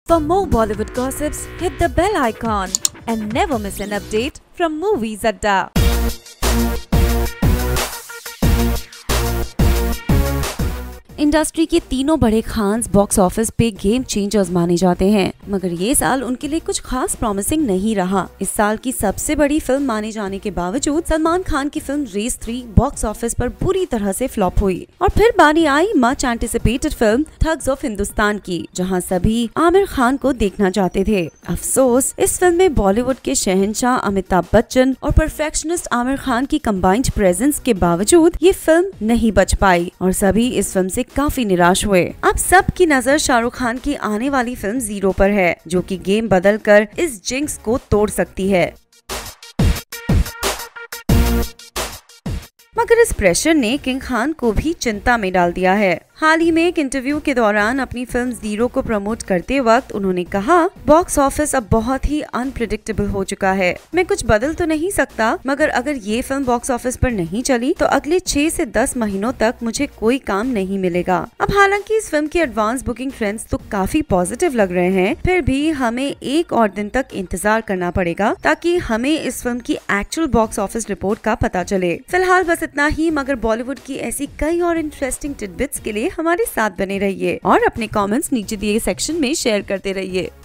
For more Bollywood gossips, hit the bell icon and never miss an update from Movies Adda. Industry के तीनों बड़े Khans box office पे game changers माने जाते हैं, मगर ये साल उनके लिए कुछ खास प्रॉमिसिंग नहीं रहा। इस साल की सबसे बड़ी फिल्म माने जाने के बावजूद सलमान खान की फिल्म रेस 3 बॉक्स ऑफिस पर बुरी तरह से फ्लॉप हुई और फिर बारी आई much anticipated film thugs of Hindustan की, जहां सभी आमिर खान को देखना चाहते थे। अफसोस, इस फिल्म में बॉलीवुड के शहंशाह अमिताभ बच्चन और परफेक्शनिस्ट आमिर खान की कंबाइंड प्रेजेंस के बावजूद ये फिल्म नहीं बच पाई और सभी इस फिल्म से काफी निराश हुए। अब सबकी नजर शाहरुख खान की आने वाली फिल्म जीरो पर है, जो कि गेम बदलकर इस जिंक्स को तोड़ सकती है। मगर इस प्रेशर ने किंग खान को भी चिंता में डाल दिया है। हाल ही में एक इंटरव्यू के दौरान अपनी फिल्म जीरो को प्रमोट करते वक्त उन्होंने कहा, बॉक्स ऑफिस अब बहुत ही अनप्रिडिक्टेबल हो चुका है। मैं कुछ बदल तो नहीं सकता, मगर अगर ये फिल्म बॉक्स ऑफिस पर नहीं चली तो अगले 6 से 10 महीनों तक मुझे कोई काम नहीं मिलेगा। अब हालांकि इस फिल्म की एडवांस बुकिंग ट्रेंड्स तो काफी पॉजिटिव लग रहे हैं, फिर भी हमें एक और दिन तक इंतजार करना पड़ेगा ताकि हमें इस फिल्म की एक्चुअल बॉक्स ऑफिस रिपोर्ट का पता चले। फिलहाल बस इतना ही, मगर बॉलीवुड की ऐसी कई और इंटरेस्टिंग टिडबिट्स के लिए हमारे साथ बने रहिए और अपने कमेंट्स नीचे दिए सेक्शन में शेयर करते रहिए।